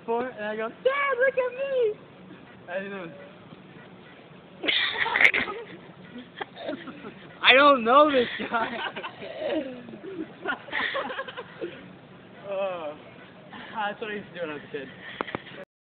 before, and I go, Dad, look at me! And he goes, I don't know this guy. That's what I used to do when I was a kid.